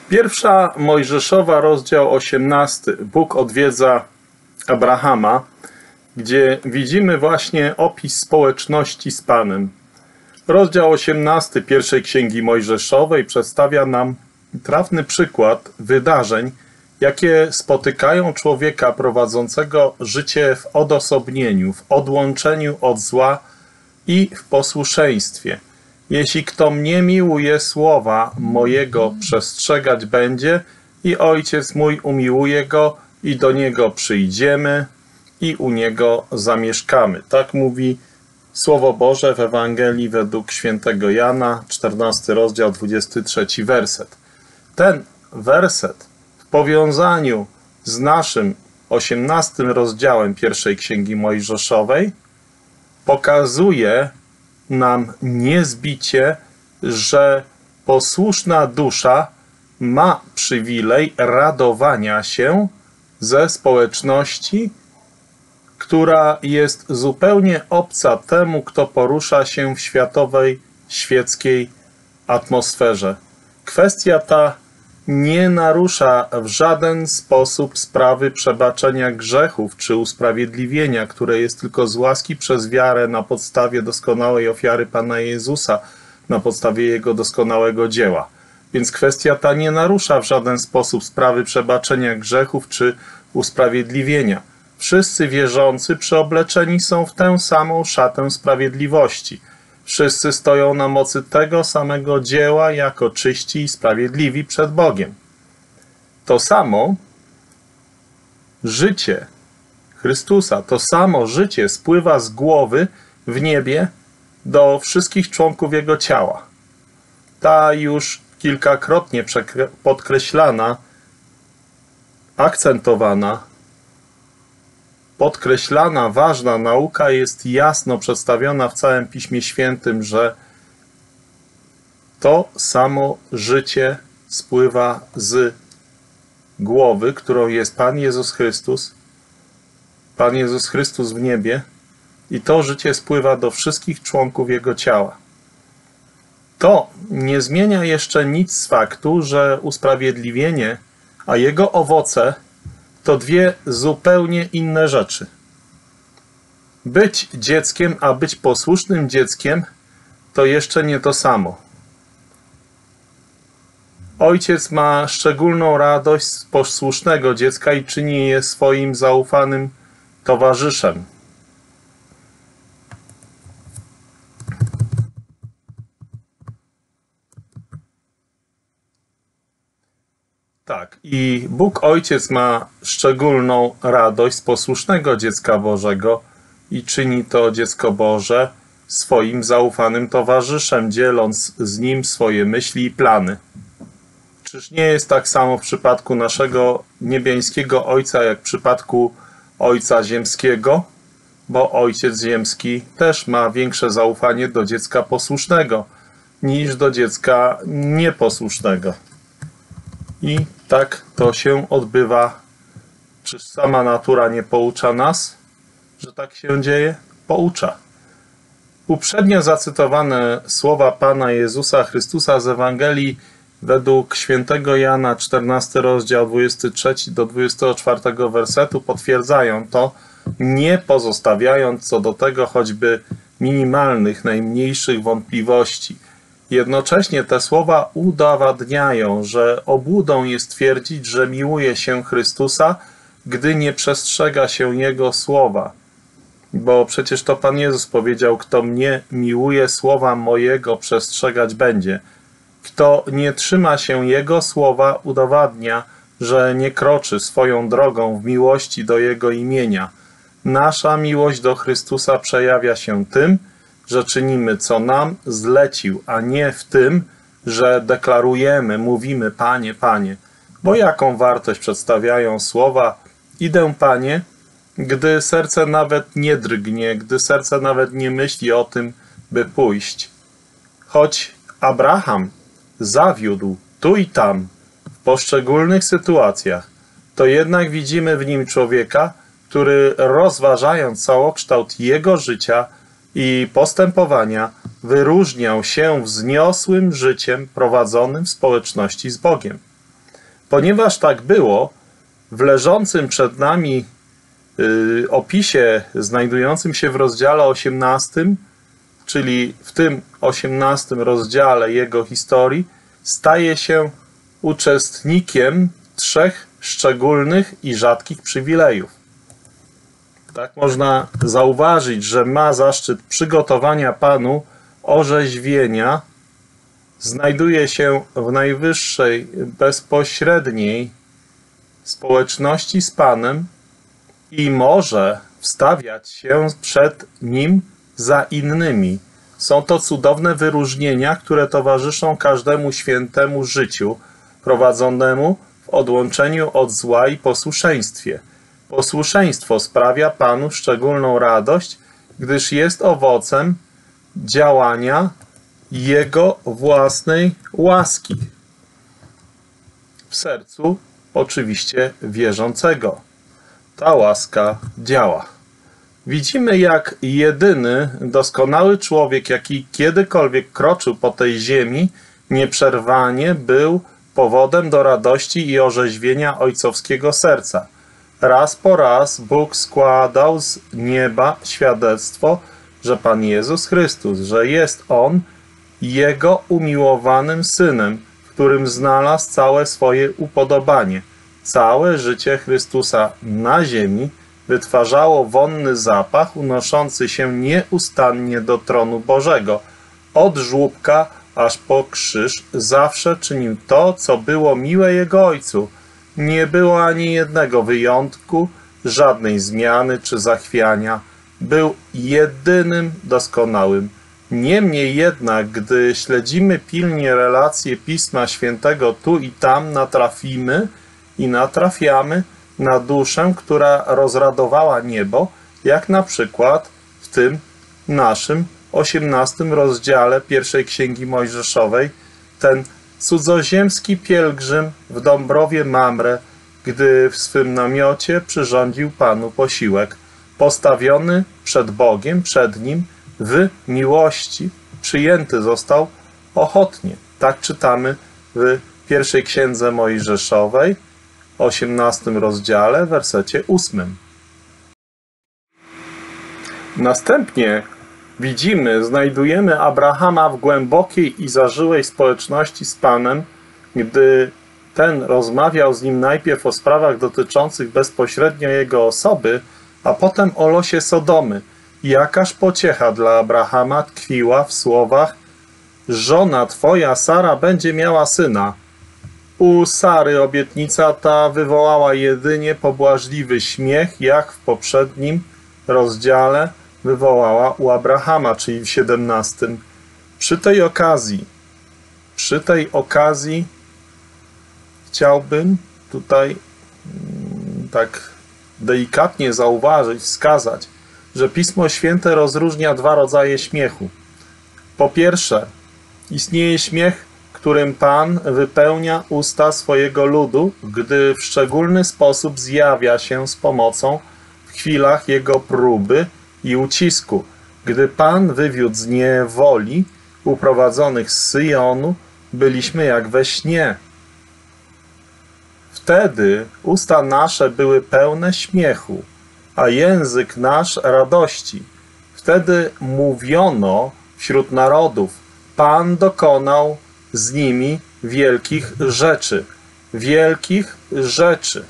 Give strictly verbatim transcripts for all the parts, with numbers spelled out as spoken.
Pierwsza Mojżeszowa, rozdział osiemnasty. Bóg odwiedza Abrahama, gdzie widzimy właśnie opis społeczności z Panem. Rozdział osiemnasty pierwszej Księgi Mojżeszowej przedstawia nam trafny przykład wydarzeń, jakie spotykają człowieka prowadzącego życie w odosobnieniu, w odłączeniu od zła i w posłuszeństwie. Jeśli kto mnie miłuje, słowa mojego przestrzegać będzie, i Ojciec mój umiłuje go, i do niego przyjdziemy, i u niego zamieszkamy. Tak mówi Słowo Boże w Ewangelii według świętego Jana, czternasty rozdział, dwudziesty trzeci werset. Ten werset w powiązaniu z naszym osiemnastym rozdziałem pierwszej Księgi Mojżeszowej pokazuje nam niezbicie, że posłuszna dusza ma przywilej radowania się ze społeczności, która jest zupełnie obca temu, kto porusza się w światowej, świeckiej atmosferze. Kwestia ta nie narusza w żaden sposób sprawy przebaczenia grzechów czy usprawiedliwienia, które jest tylko z łaski przez wiarę na podstawie doskonałej ofiary Pana Jezusa, na podstawie Jego doskonałego dzieła. Więc kwestia ta nie narusza w żaden sposób sprawy przebaczenia grzechów czy usprawiedliwienia. Wszyscy wierzący przeobleczeni są w tę samą szatę sprawiedliwości. Wszyscy stoją na mocy tego samego dzieła jako czyści i sprawiedliwi przed Bogiem. To samo życie Chrystusa, to samo życie spływa z głowy w niebie do wszystkich członków Jego ciała. Ta już kilkakrotnie podkreślana, akcentowana, podkreślana, ważna nauka jest jasno przedstawiona w całym Piśmie Świętym, że to samo życie spływa z głowy, którą jest Pan Jezus Chrystus, Pan Jezus Chrystus w niebie, i to życie spływa do wszystkich członków Jego ciała. To nie zmienia jeszcze nic z faktu, że usprawiedliwienie, a jego owoce to dwie zupełnie inne rzeczy. Być dzieckiem, a być posłusznym dzieckiem to jeszcze nie to samo. Ojciec ma szczególną radość z posłusznego dziecka i czyni je swoim zaufanym towarzyszem. Tak, i Bóg Ojciec ma szczególną radość z posłusznego dziecka Bożego i czyni to dziecko Boże swoim zaufanym towarzyszem, dzieląc z nim swoje myśli i plany. Czyż nie jest tak samo w przypadku naszego niebiańskiego Ojca, jak w przypadku Ojca Ziemskiego? Bo Ojciec Ziemski też ma większe zaufanie do dziecka posłusznego niż do dziecka nieposłusznego. I tak to się odbywa. Czyż sama natura nie poucza nas, że tak się dzieje? Poucza. Uprzednio zacytowane słowa Pana Jezusa Chrystusa z Ewangelii według świętego Jana, czternasty rozdział, dwudziesty trzeci do dwudziestego czwartego wersetu potwierdzają to, nie pozostawiając co do tego choćby minimalnych, najmniejszych wątpliwości. Jednocześnie te słowa udowadniają, że obłudą jest twierdzić, że miłuje się Chrystusa, gdy nie przestrzega się Jego słowa. Bo przecież to Pan Jezus powiedział, kto mnie miłuje, słowa mojego przestrzegać będzie. Kto nie trzyma się Jego słowa, udowadnia, że nie kroczy swoją drogą w miłości do Jego imienia. Nasza miłość do Chrystusa przejawia się tym, że czynimy, co nam zlecił, a nie w tym, że deklarujemy, mówimy, Panie, Panie. Bo jaką wartość przedstawiają słowa idę, Panie, gdy serce nawet nie drgnie, gdy serce nawet nie myśli o tym, by pójść. Choć Abraham zawiódł tu i tam, w poszczególnych sytuacjach, to jednak widzimy w nim człowieka, który rozważając całokształt jego życia i postępowania, wyróżniał się wzniosłym życiem prowadzonym w społeczności z Bogiem. Ponieważ tak było, w leżącym przed nami yy, opisie znajdującym się w rozdziale osiemnastym, czyli w tym osiemnastym rozdziale jego historii, staje się uczestnikiem trzech szczególnych i rzadkich przywilejów. Tak można zauważyć, że ma zaszczyt przygotowania Panu orzeźwienia, znajduje się w najwyższej, bezpośredniej społeczności z Panem i może wstawiać się przed Nim za innymi. Są to cudowne wyróżnienia, które towarzyszą każdemu świętemu życiu prowadzonemu w odłączeniu od zła i posłuszeństwie. Posłuszeństwo sprawia Panu szczególną radość, gdyż jest owocem działania Jego własnej łaski w sercu oczywiście wierzącego. Ta łaska działa. Widzimy, jak jedyny doskonały człowiek, jaki kiedykolwiek kroczył po tej ziemi, nieprzerwanie był powodem do radości i orzeźwienia ojcowskiego serca. Raz po raz Bóg składał z nieba świadectwo, że Pan Jezus Chrystus, że jest On Jego umiłowanym Synem, w którym znalazł całe swoje upodobanie. Całe życie Chrystusa na ziemi wytwarzało wonny zapach unoszący się nieustannie do tronu Bożego. Od żłóbka aż po krzyż zawsze czynił to, co było miłe Jego Ojcu. Nie było ani jednego wyjątku, żadnej zmiany czy zachwiania. Był jedynym doskonałym. Niemniej jednak, gdy śledzimy pilnie relacje Pisma Świętego, tu i tam natrafimy i natrafiamy na duszę, która rozradowała niebo, jak na przykład w tym naszym osiemnastym rozdziale pierwszej Księgi Mojżeszowej, ten cudzoziemski pielgrzym w Dąbrowie Mamre, gdy w swym namiocie przyrządził Panu posiłek, postawiony przed Bogiem, przed Nim w miłości, przyjęty został ochotnie. Tak czytamy w pierwszej Księdze Mojżeszowej, osiemnastym rozdziale, wersecie ósmym. Następnie widzimy, znajdujemy Abrahama w głębokiej i zażyłej społeczności z Panem, gdy ten rozmawiał z nim najpierw o sprawach dotyczących bezpośrednio jego osoby, a potem o losie Sodomy. Jakaż pociecha dla Abrahama tkwiła w słowach: żona twoja Sara będzie miała syna. U Sary obietnica ta wywołała jedynie pobłażliwy śmiech, jak w poprzednim rozdziale wywołała u Abrahama, czyli w siedemnastym. Przy tej okazji, przy tej okazji chciałbym tutaj tak delikatnie zauważyć, wskazać, że Pismo Święte rozróżnia dwa rodzaje śmiechu. Po pierwsze, istnieje śmiech, którym Pan wypełnia usta swojego ludu, gdy w szczególny sposób zjawia się z pomocą w chwilach jego próby i ucisku. Gdy Pan wywiódł z niewoli uprowadzonych z Syjonu, byliśmy jak we śnie. Wtedy usta nasze były pełne śmiechu, a język nasz radości. Wtedy mówiono wśród narodów: Pan dokonał z nimi wielkich rzeczy. Wielkich rzeczy.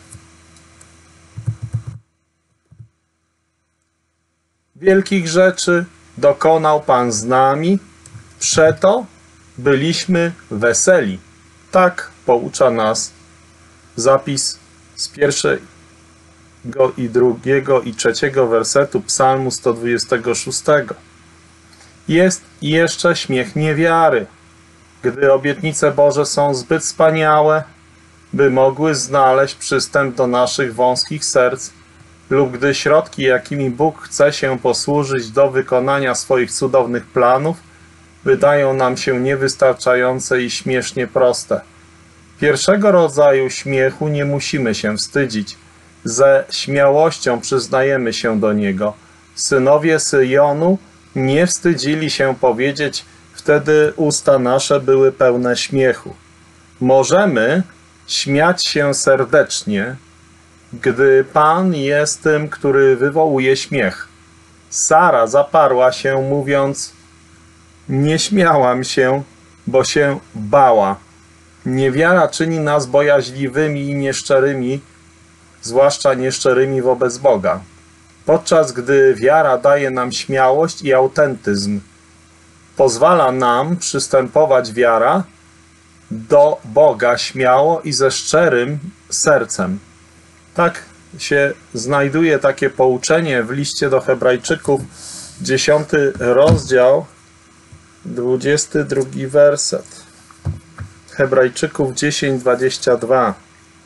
Wielkich rzeczy dokonał Pan z nami, przeto byliśmy weseli. Tak poucza nas zapis z pierwszego i drugiego i trzeciego wersetu Psalmu sto dwudziestego szóstego. Jest jeszcze śmiech niewiary, gdy obietnice Boże są zbyt wspaniałe, by mogły znaleźć przystęp do naszych wąskich serc, lub gdy środki, jakimi Bóg chce się posłużyć do wykonania swoich cudownych planów, wydają nam się niewystarczające i śmiesznie proste. Pierwszego rodzaju śmiechu nie musimy się wstydzić. Ze śmiałością przyznajemy się do niego. Synowie Syjonu nie wstydzili się powiedzieć: wtedy usta nasze były pełne śmiechu. Możemy śmiać się serdecznie, gdy Pan jest tym, który wywołuje śmiech. Sara zaparła się, mówiąc: nie śmiałam się, bo się bała. Niewiara czyni nas bojaźliwymi i nieszczerymi, zwłaszcza nieszczerymi wobec Boga, podczas gdy wiara daje nam śmiałość i autentyzm. Pozwala nam przystępować wiara do Boga śmiało i ze szczerym sercem. Tak się znajduje takie pouczenie w liście do Hebrajczyków, dziesiąty rozdział, dwudziesty drugi werset. Hebrajczyków dziesięć, dwadzieścia dwa.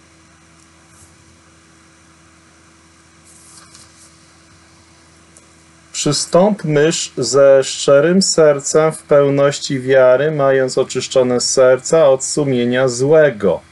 Przystąpmyż ze szczerym sercem w pełności wiary, mając oczyszczone serca od sumienia złego